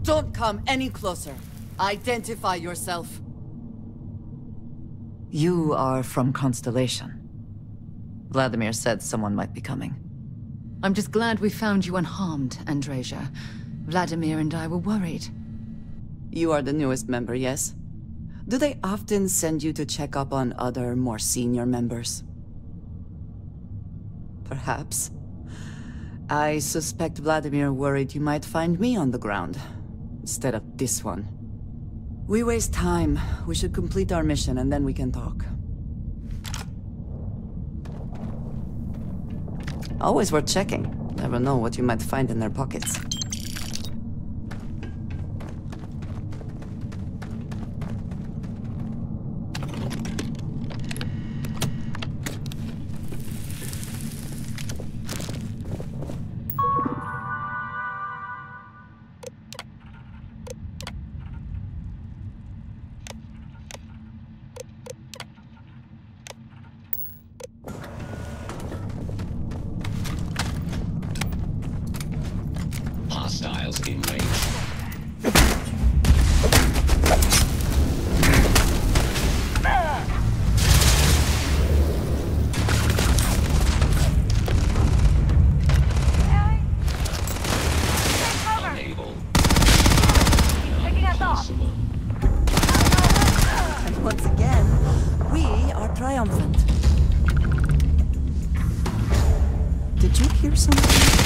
Don't come any closer. Identify yourself. You are from Constellation. Vladimir said someone might be coming. I'm just glad we found you unharmed, Andreja. Vladimir and I were worried. You are the newest member, yes? Do they often send you to check up on other, more senior members? Perhaps. I suspect Vladimir worried you might find me on the ground, instead of this one. We waste time. We should complete our mission and then we can talk. Always worth checking. Never know what you might find in their pockets. Hostiles in range. Unable. Picking us off. And once again, we are triumphant. Did you hear something?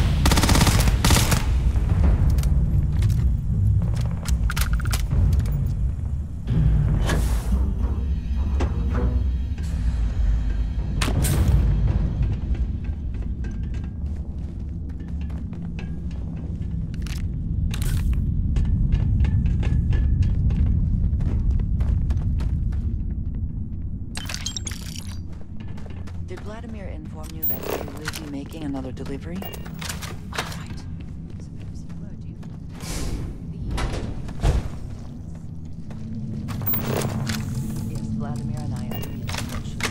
Did Vladimir inform you that they will be making another delivery? All right. Suppose you were due. Yes, Vladimir and I agreed on what should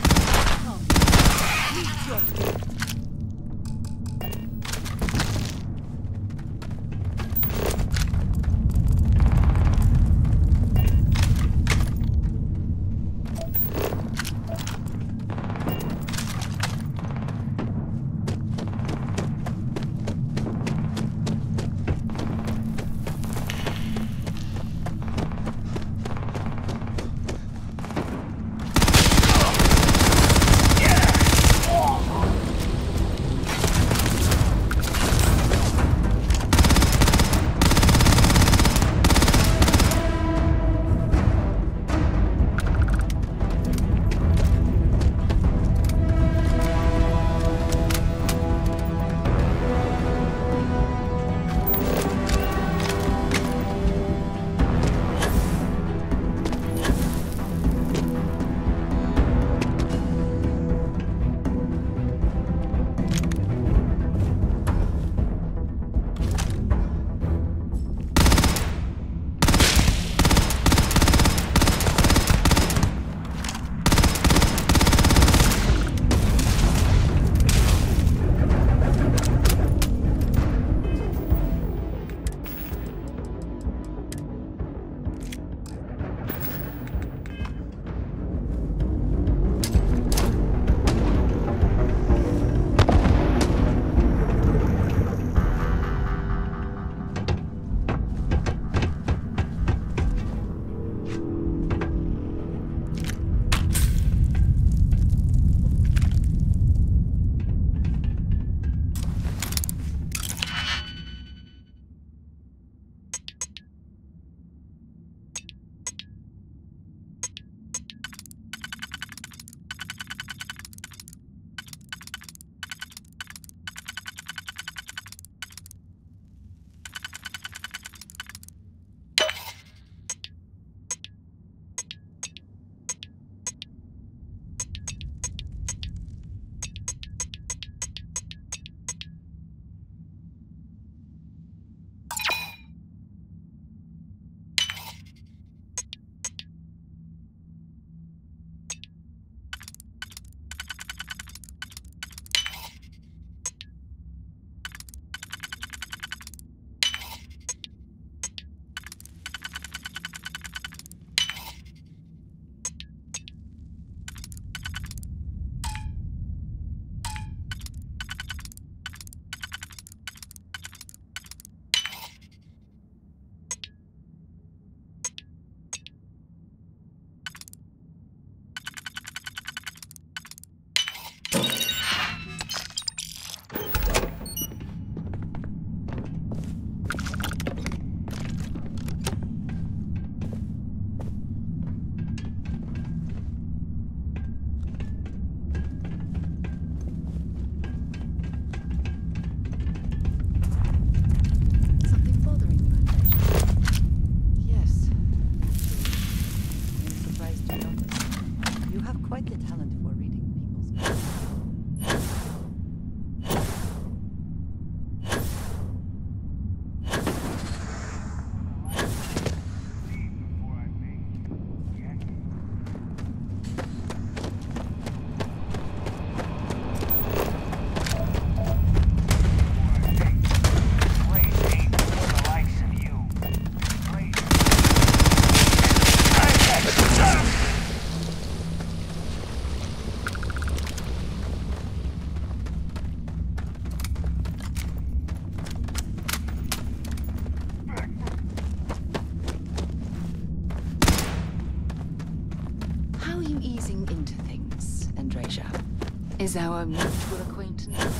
Andreja is our mutual acquaintance.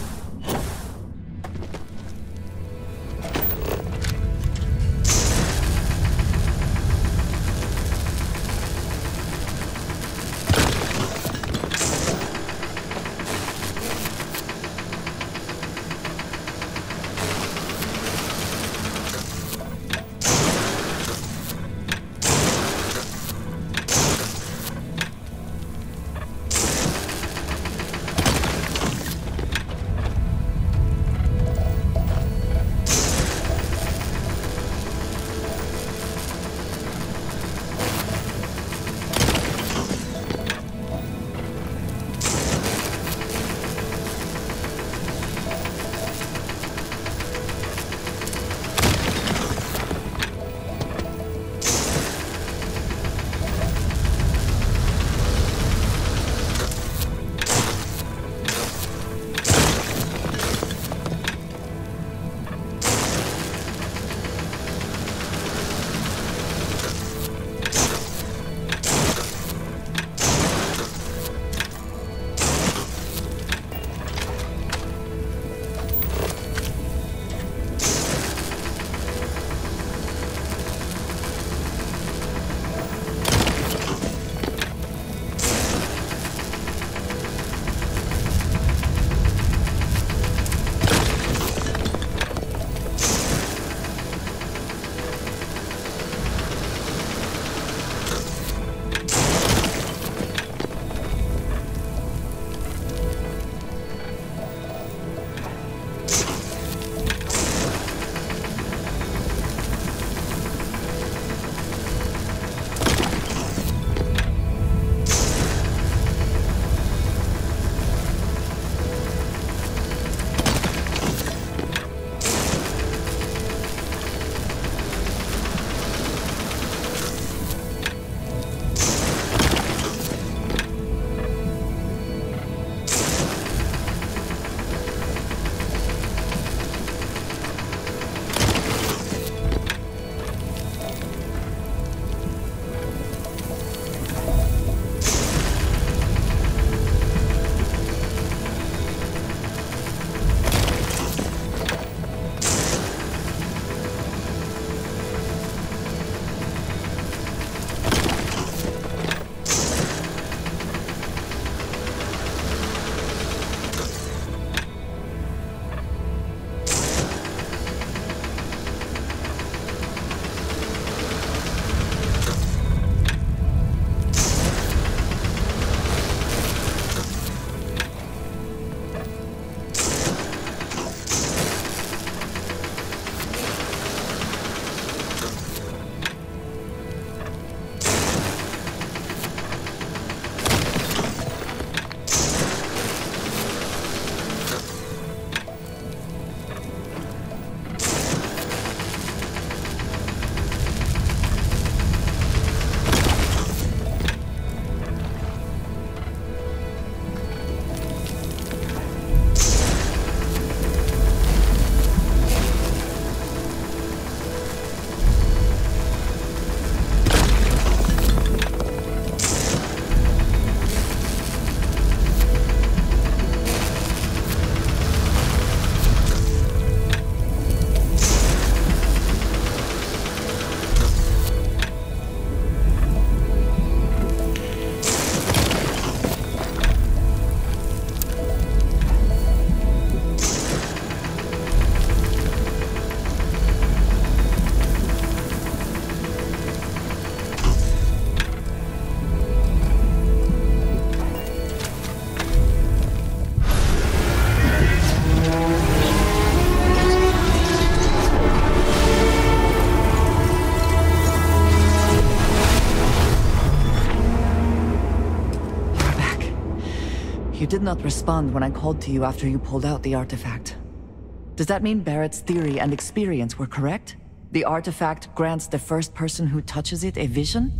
You did not respond when I called to you after you pulled out the artifact. Does that mean Barrett's theory and experience were correct? The artifact grants the first person who touches it a vision?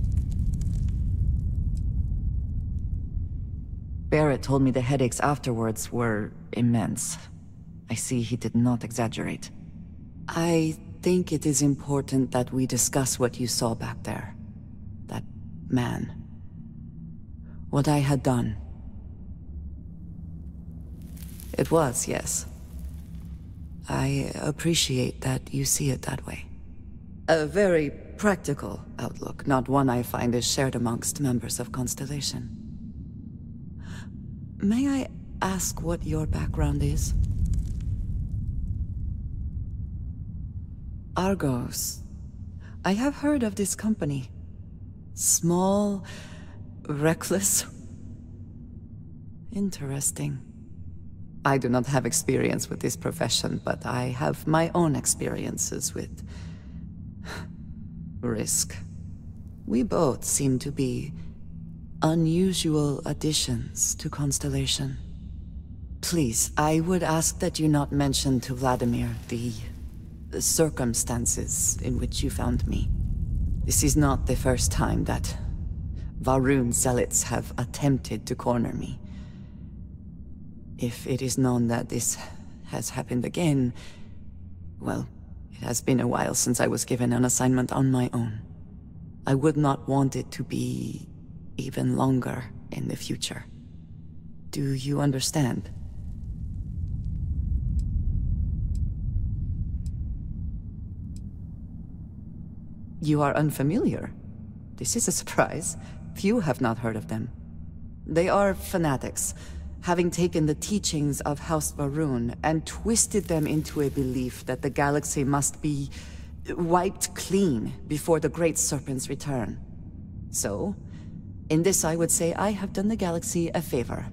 Barrett told me the headaches afterwards were immense. I see he did not exaggerate. I think it is important that we discuss what you saw back there. That man. What I had done. It was, yes. I appreciate that you see it that way. A very practical outlook, not one I find is shared amongst members of Constellation. May I ask what your background is? Argos. I have heard of this company. Small, reckless. Interesting. I do not have experience with this profession, but I have my own experiences with risk. We both seem to be unusual additions to Constellation. Please, I would ask that you not mention to Vladimir the circumstances in which you found me. This is not the first time that Va'ruun zealots have attempted to corner me. If it is known that this has happened again, well, it has been a while since I was given an assignment on my own. I would not want it to be even longer in the future. Do you understand? You are unfamiliar. This is a surprise. Few have not heard of them. They are fanatics, having taken the teachings of House Va'ruun and twisted them into a belief that the galaxy must be wiped clean before the Great Serpent's return. So, in this I would say I have done the galaxy a favor.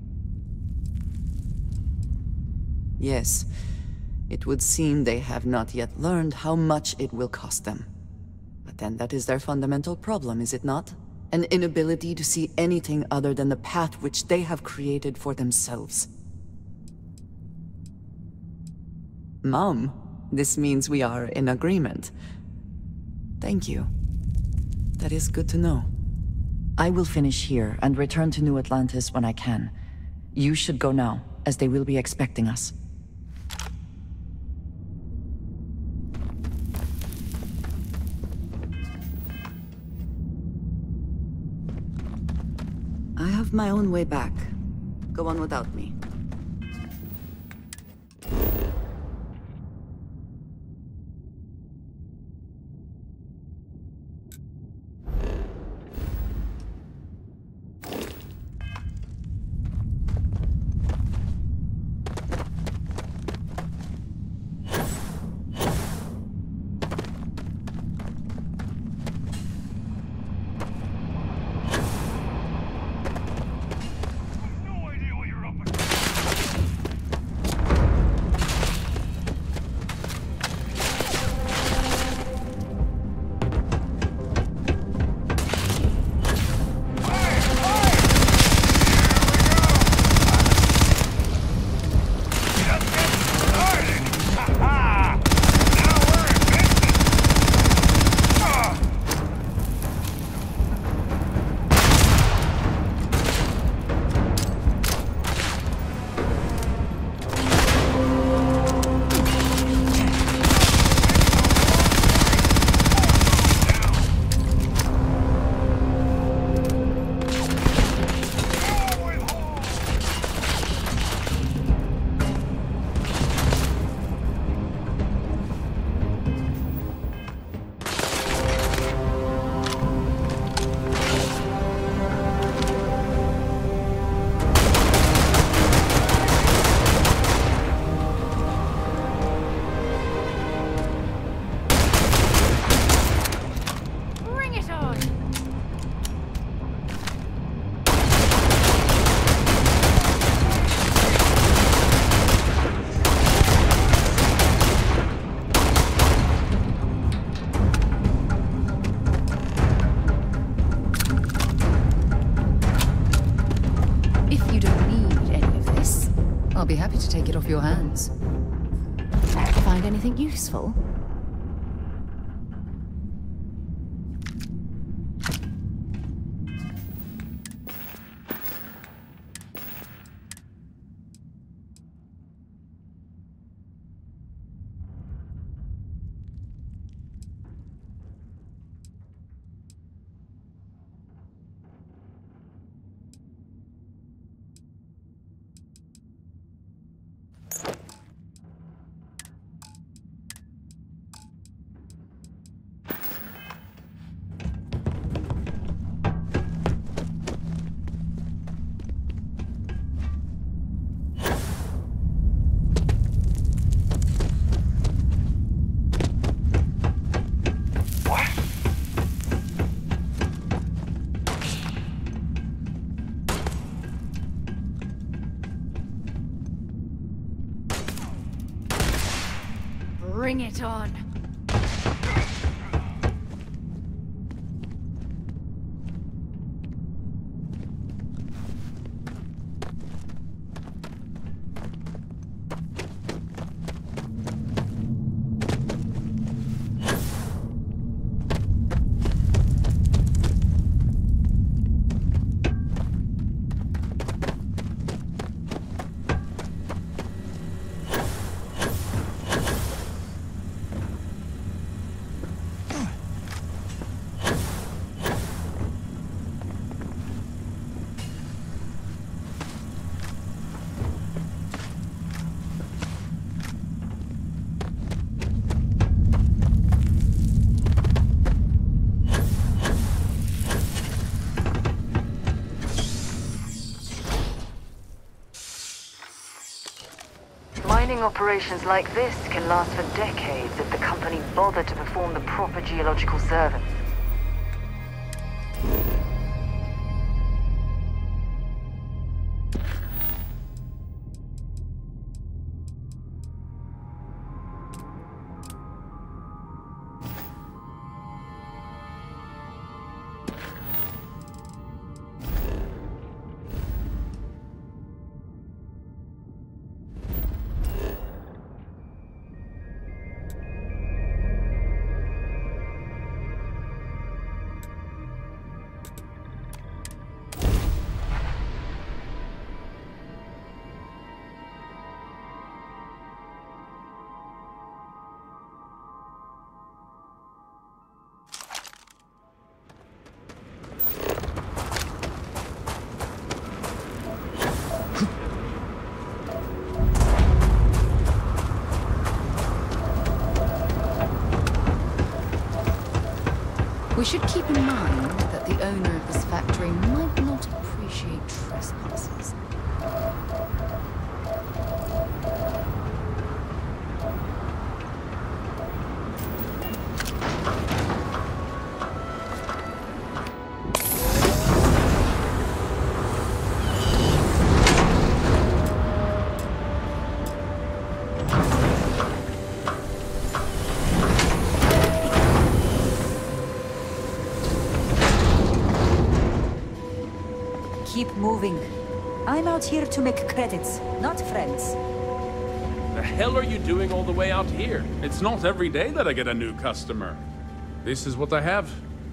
Yes, it would seem they have not yet learned how much it will cost them. But then that is their fundamental problem, is it not? An inability to see anything other than the path which they have created for themselves. Mom, this means we are in agreement. Thank you. That is good to know. I will finish here and return to New Atlantis when I can. You should go now, as they will be expecting us. I have my own way back. Go on without me. I'll be happy to take it off your hands. Find anything useful? Bring it on. Mining operations like this can last for decades if the company bothered to perform the proper geological survey. We should keep in mind that the owner of this factory might not appreciate trespassers. Keep moving. I'm out here to make credits, not friends. The hell are you doing all the way out here? It's not every day that I get a new customer. This is what I have.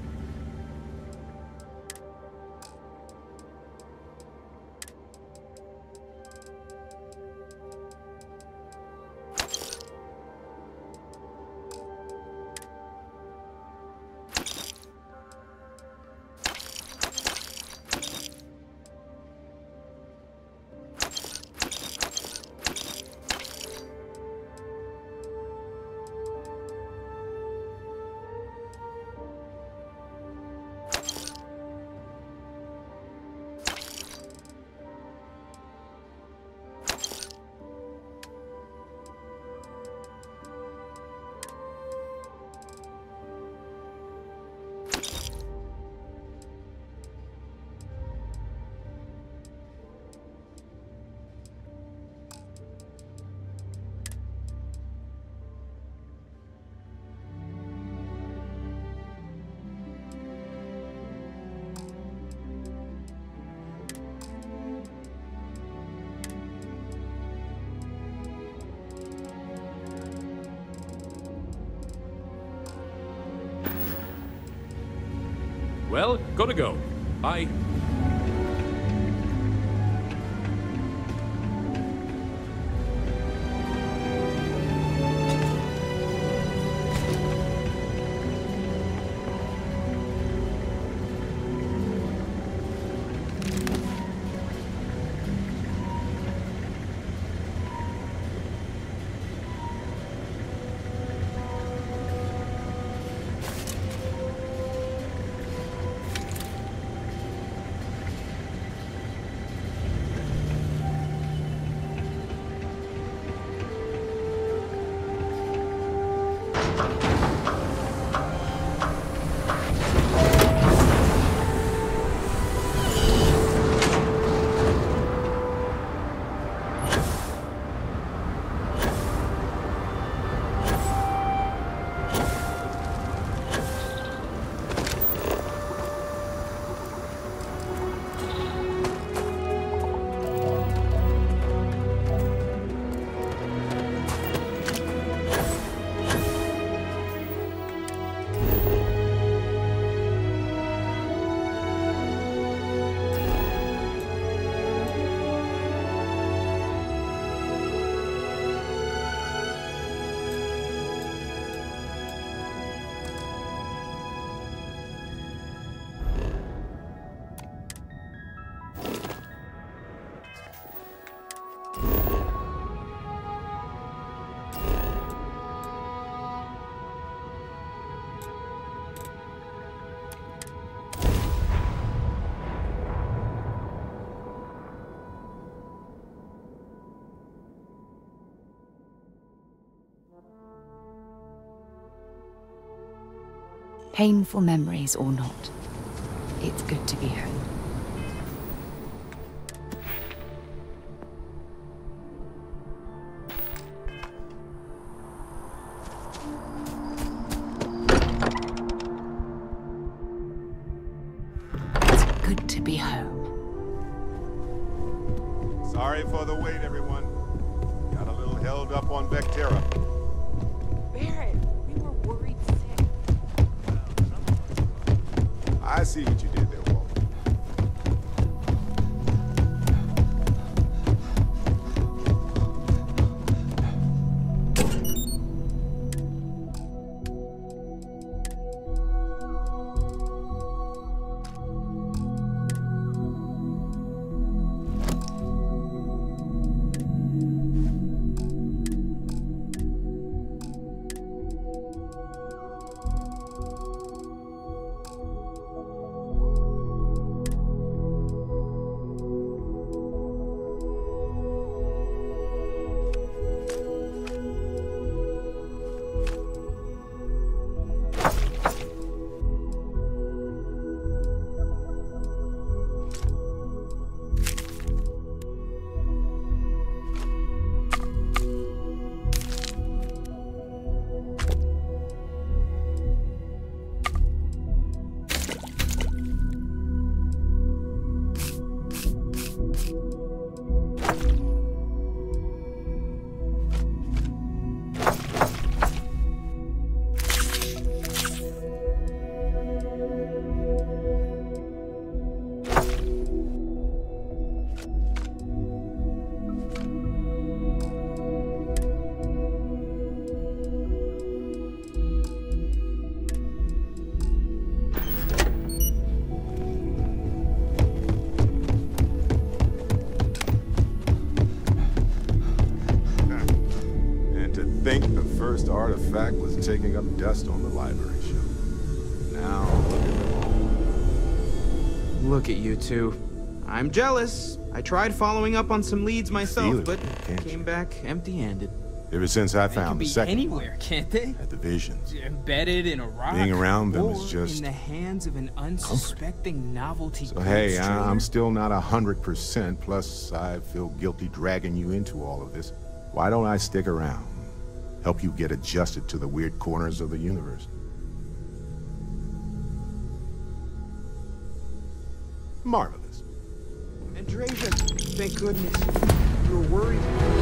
Well, gotta go. Bye. Painful memories or not, it's good to be home. It's good to be home. Sorry for the wait, everyone. Got a little held up on Vectera. Barret, we were worried sick. I see what you did there, Walter. Think the first artifact was taking up dust on the library shelf. Now, look at them all. Look at you two. I'm jealous. I tried following up on some leads myself, but came back empty-handed. Ever since I found the second anywhere, can't they? at the Visions. Embedded in a rock. Being around them or is just in the hands of an unsuspecting novelty. So hey, I'm still not 100%, plus I feel guilty dragging you into all of this. Why don't I stick around? Help you get adjusted to the weird corners of the universe. Marvelous. Andreja, thank goodness. You were worried.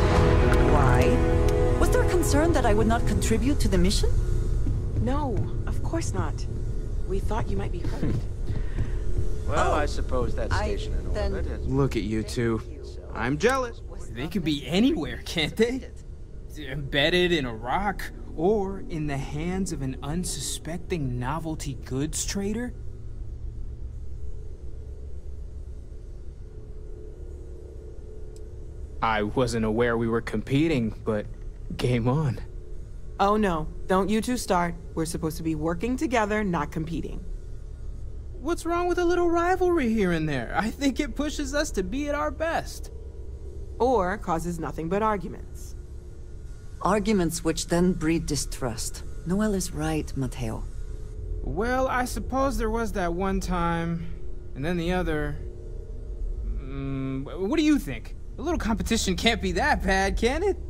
Why? Was there concern that I would not contribute to the mission? No, of course not. We thought you might be hurt. Well, I suppose that station in orbit has... Look at you two. I'm jealous. They could be anywhere, can't they? Embedded in a rock, or in the hands of an unsuspecting novelty goods trader? I wasn't aware we were competing, but game on. Oh no, don't you two start. We're supposed to be working together, not competing. What's wrong with a little rivalry here and there? I think it pushes us to be at our best. Or causes nothing but arguments. Arguments which then breed distrust. Noel is right, Mateo. Well, I suppose there was that one time, and then the other. What do you think? A little competition can't be that bad, can it?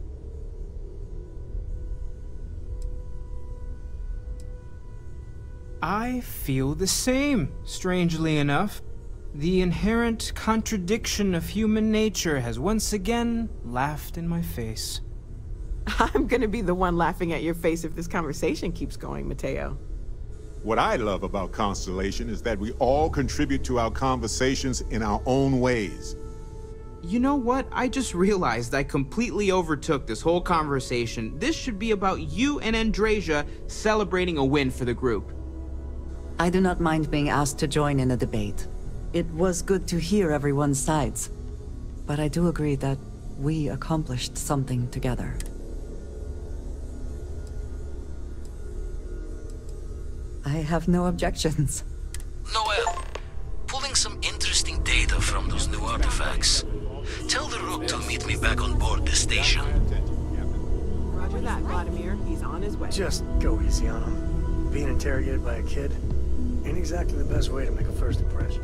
I feel the same, strangely enough. The inherent contradiction of human nature has once again laughed in my face. I'm gonna be the one laughing at your face if this conversation keeps going, Mateo. What I love about Constellation is that we all contribute to our conversations in our own ways. You know what? I just realized I completely overtook this whole conversation. This should be about you and Andreja celebrating a win for the group. I do not mind being asked to join in a debate. It was good to hear everyone's sides. But I do agree that we accomplished something together. I have no objections. Noel, pulling some interesting data from those new artifacts. Tell the Rook to meet me back on board the station. Roger that, Vladimir. He's on his way. Just go easy on him. Being interrogated by a kid ain't exactly the best way to make a first impression.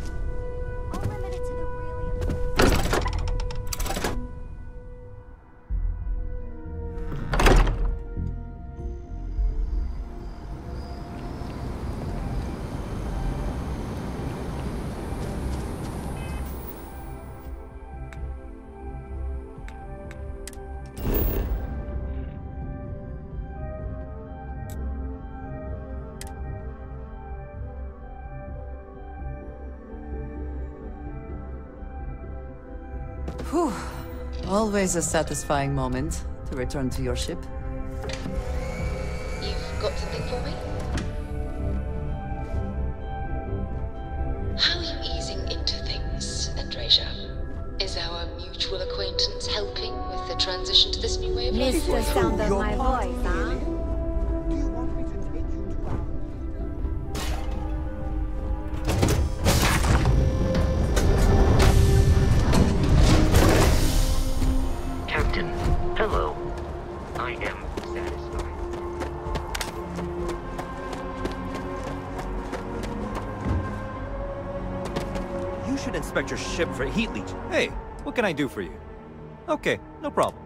Whew. Always a satisfying moment to return to your ship. You've got something for me? How are you easing into things, Andreja? Is our mutual acquaintance helping with the transition to this new way of life? Mr. Sound of my voice, huh? Captain, hello. I am satisfied. You should inspect your ship for heat leach. Hey, what can I do for you? Okay, no problem.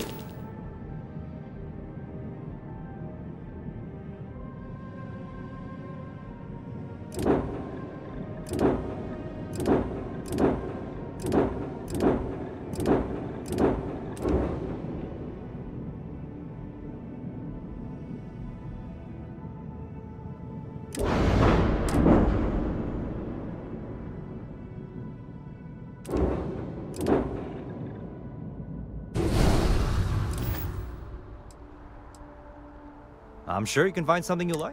I'm sure you can find something you like.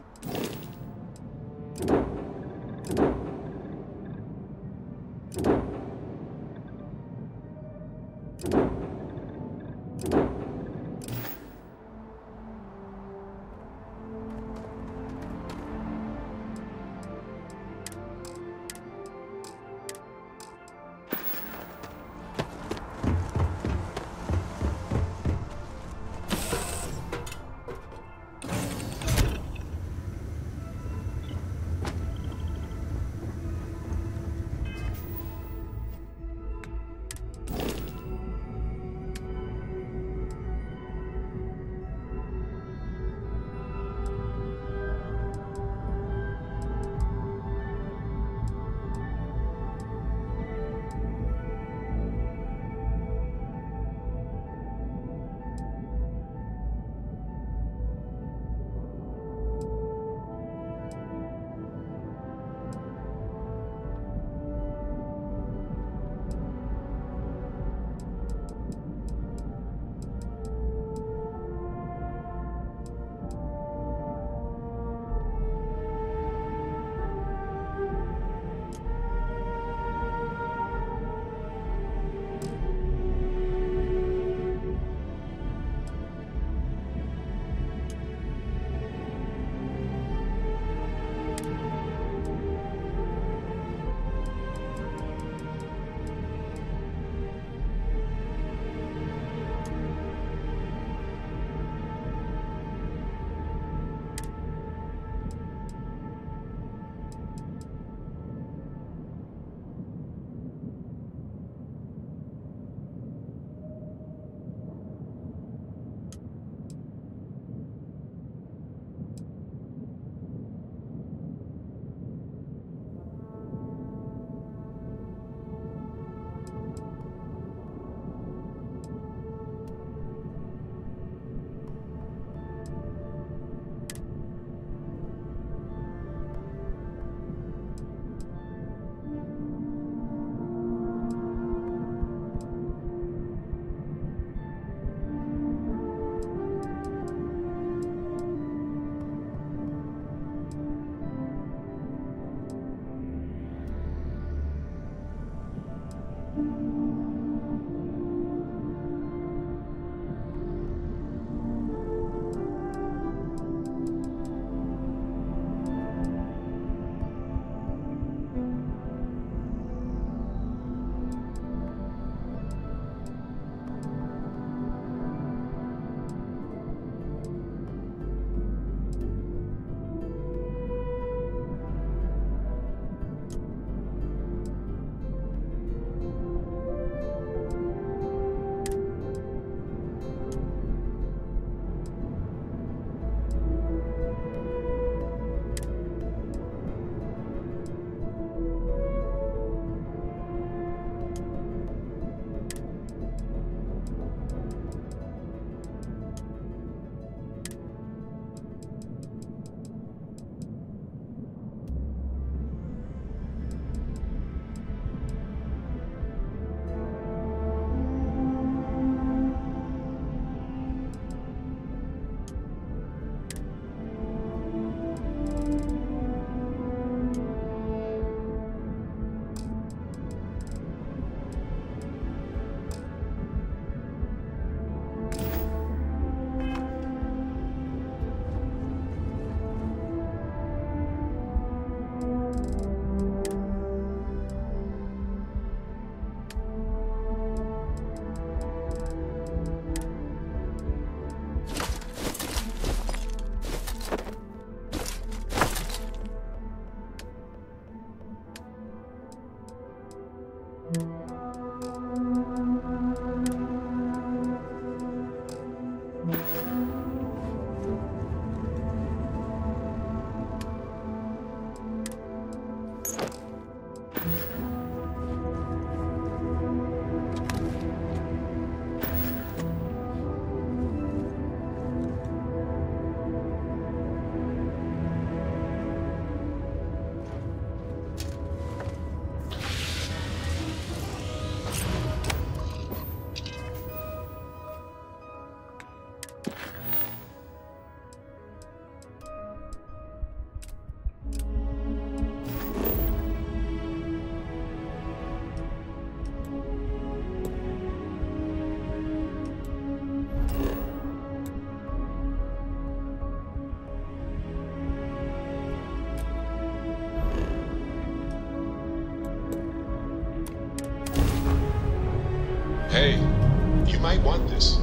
We might want this.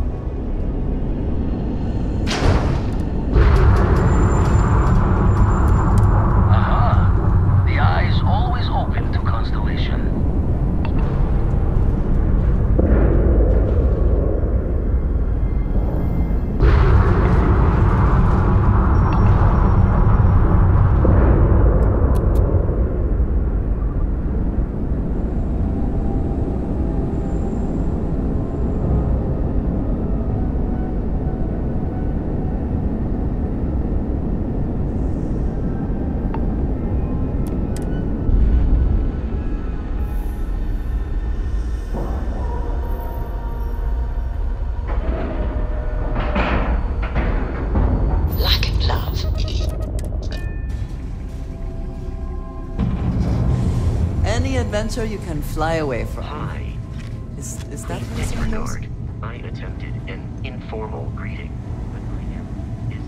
Aha! The eye is always open to Constellation. Adventure you can fly away from. Hi. Is that what someone knows? I attempted an informal greeting, but my end is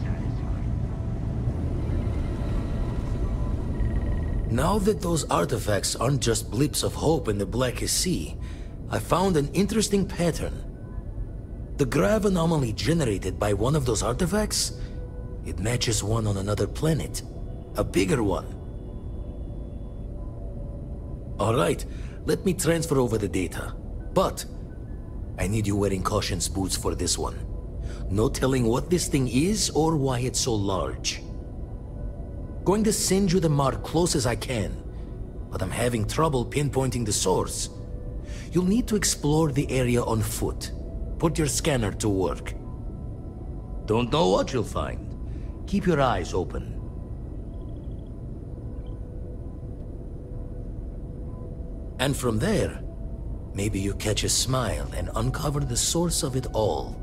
satisfied. Now that those artifacts aren't just blips of hope in the Blackest Sea, I found an interesting pattern. The grav anomaly generated by one of those artifacts, it matches one on another planet. A bigger one. Alright, let me transfer over the data. But I need you wearing caution's boots for this one. No telling what this thing is or why it's so large. Going to send you the mark close as I can, but I'm having trouble pinpointing the source. You'll need to explore the area on foot. Put your scanner to work. Don't know what you'll find. Keep your eyes open. And from there, maybe you catch a smile and uncover the source of it all.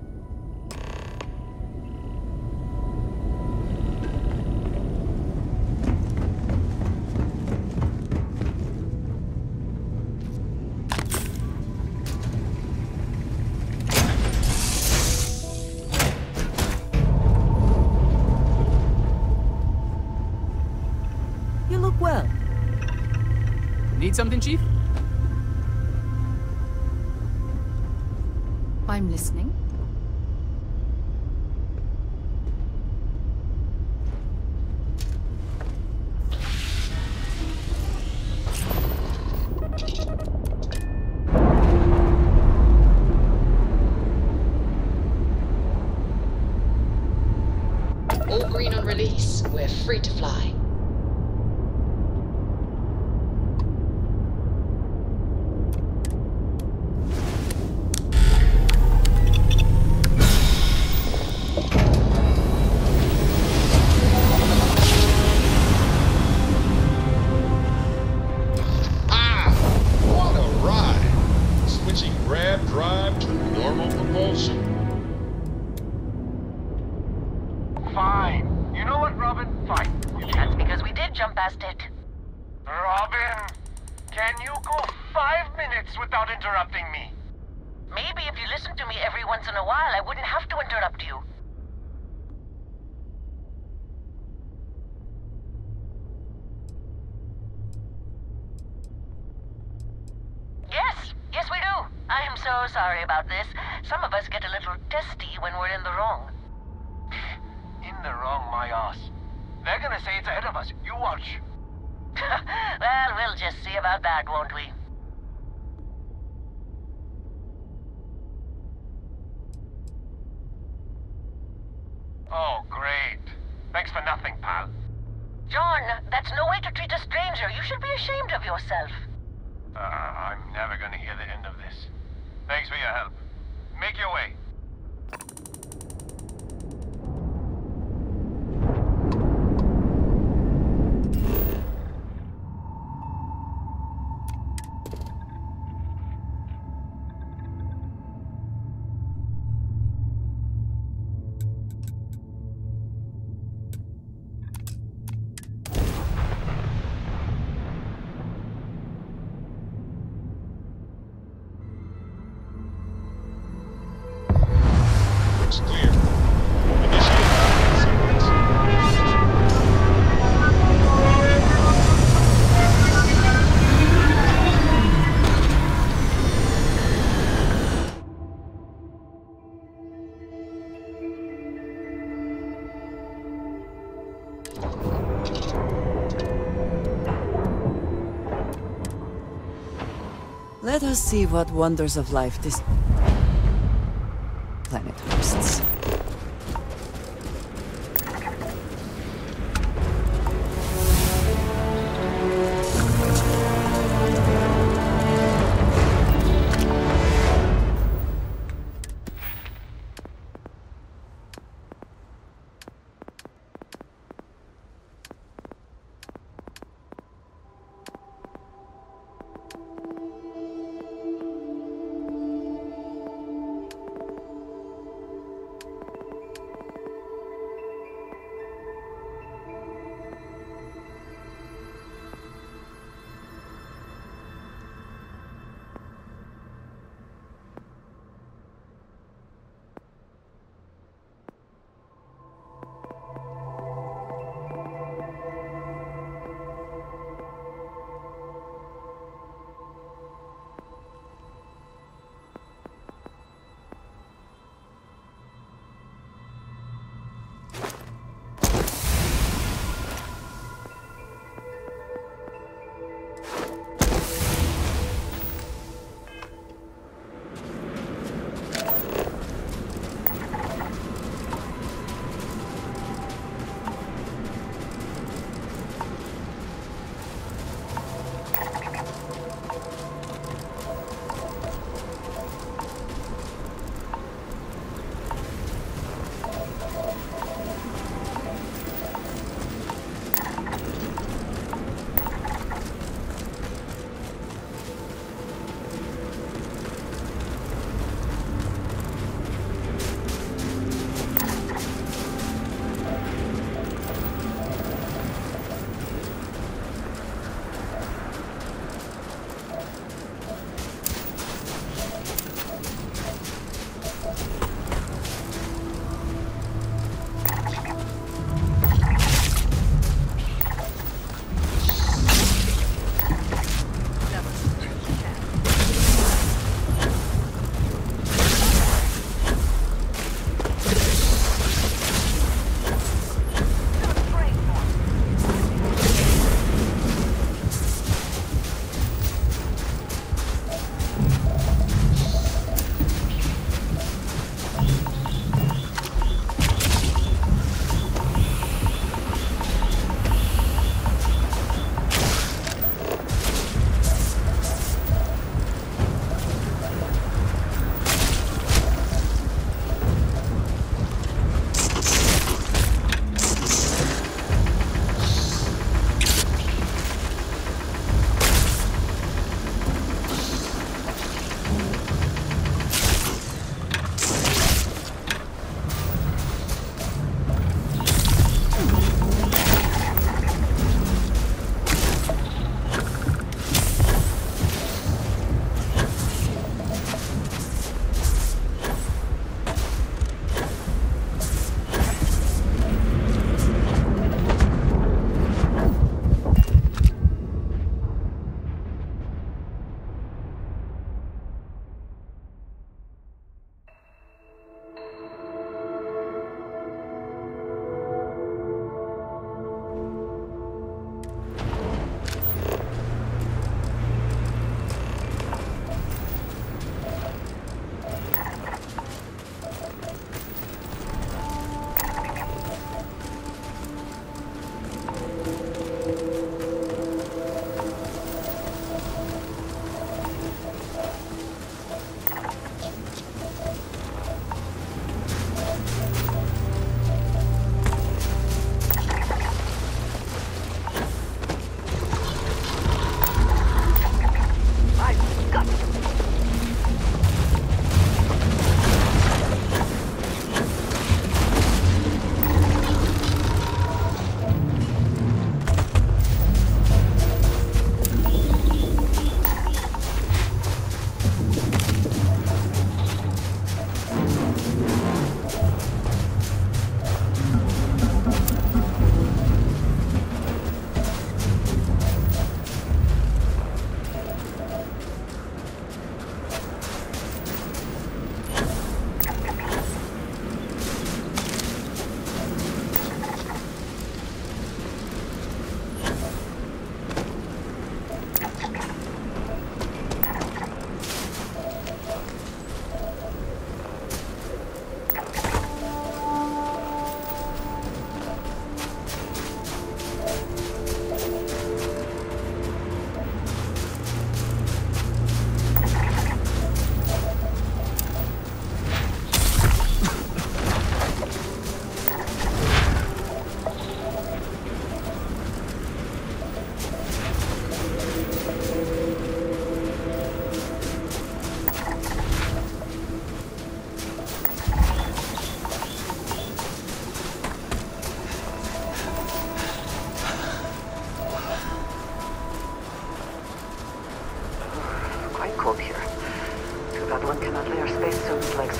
You look well. Need something, Chief? I'm listening. All green on release. We're free to fly. Fine. You know what, Robin? Fine. That's because we did jump past it. Robin, can you go 5 minutes without interrupting me? Maybe if you listened to me every once in a while, I wouldn't have to interrupt you. Yes, we do. I am so sorry about this. Some of us get a little testy when we're in the wrong. In the wrong, my ass. They're gonna say it's ahead of us. You watch. Well, we'll just see about that, won't we? Oh, great. Thanks for nothing, pal. John, that's no way to treat a stranger. You should be ashamed of yourself. I'm never gonna hear the end of this. Thanks for your help. Make your way. Let us see what wonders of life this planet hosts.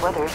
weathers.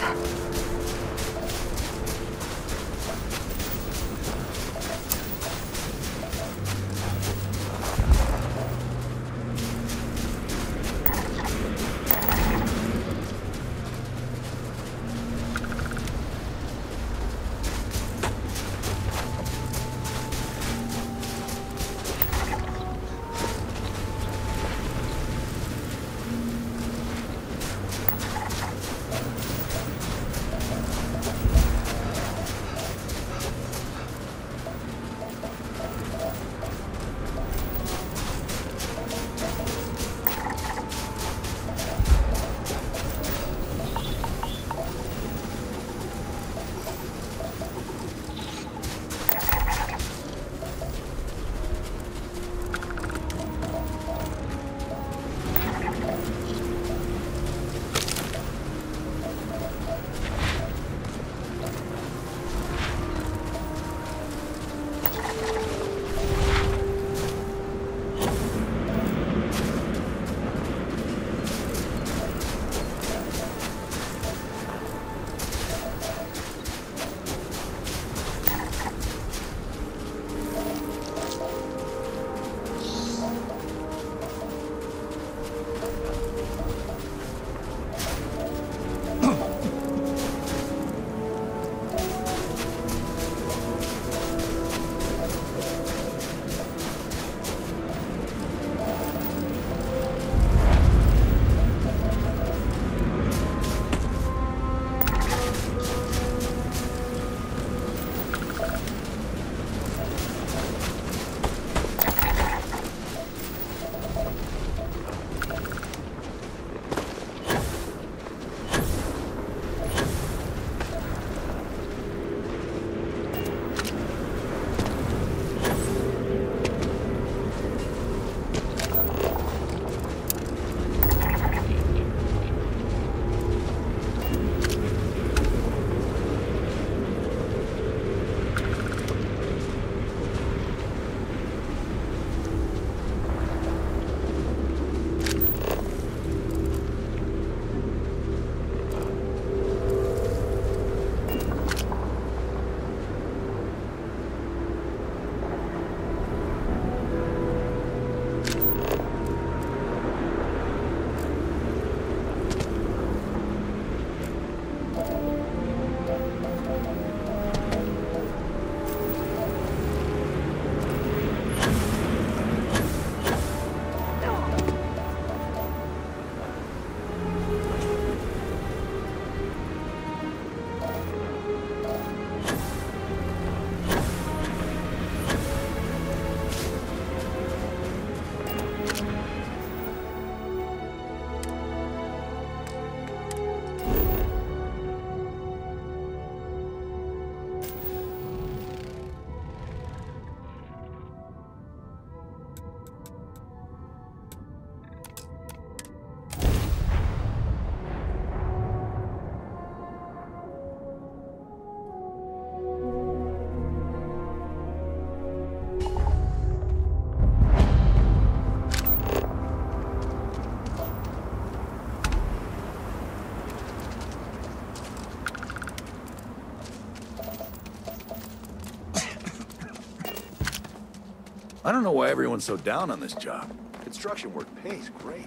I don't know why everyone's so down on this job. Construction work pays great.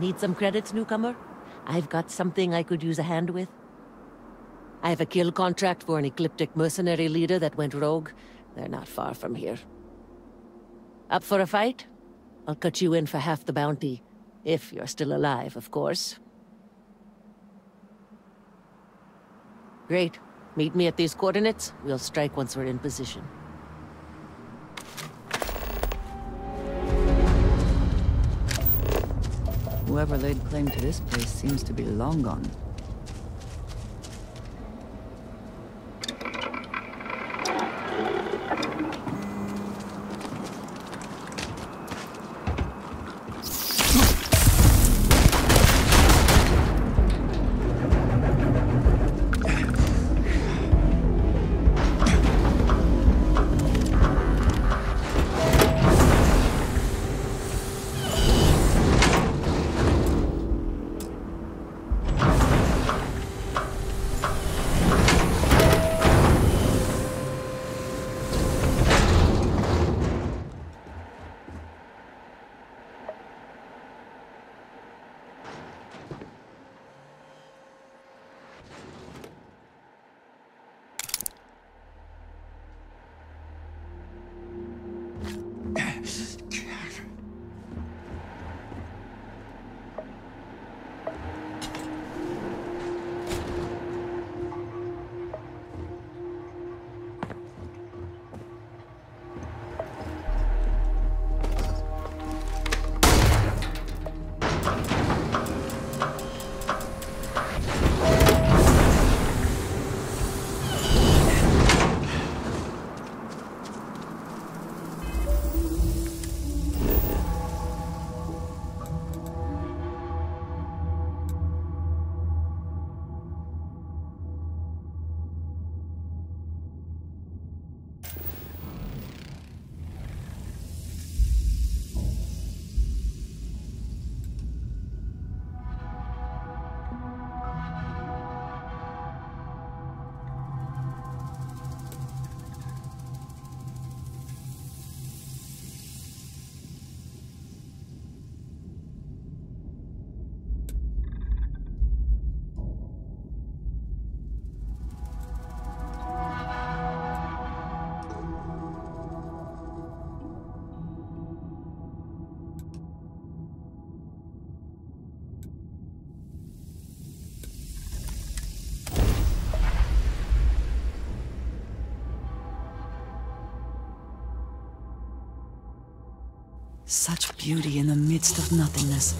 Need some credits, newcomer? I've got something I could use a hand with. I have a kill contract for an ecliptic mercenary leader that went rogue. They're not far from here. Up for a fight? I'll cut you in for half the bounty. If you're still alive, of course. Great. Meet me at these coordinates. We'll strike once we're in position. Whoever laid claim to this place seems to be long gone. Such beauty in the midst of nothingness.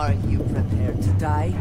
Are you prepared to die?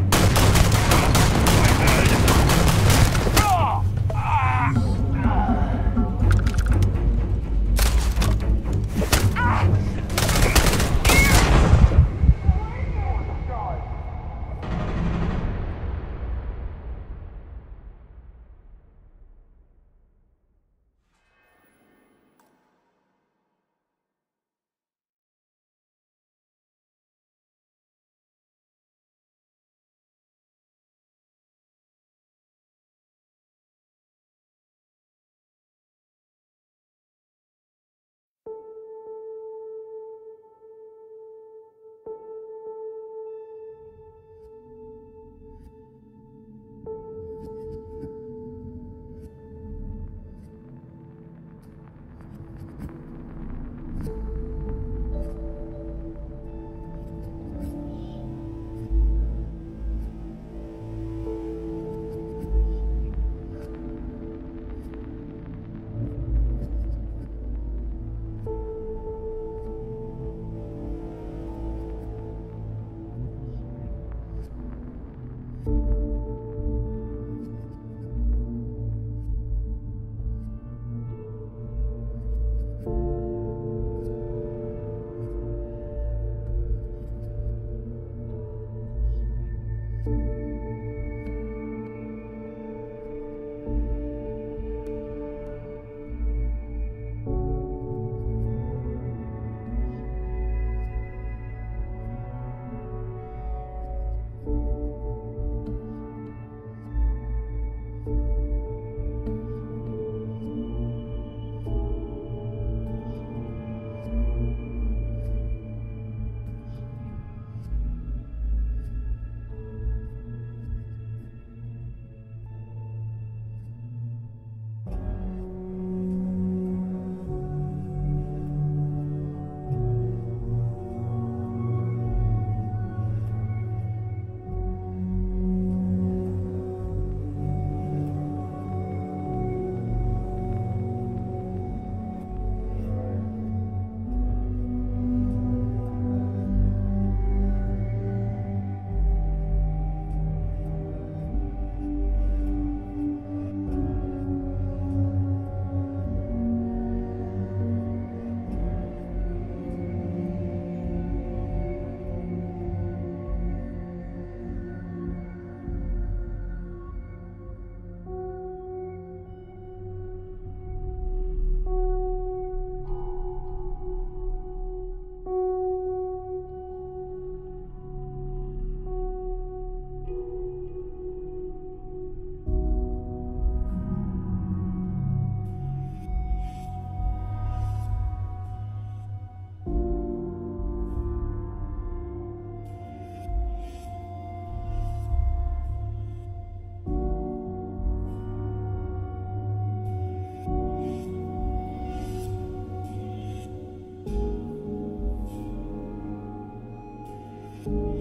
you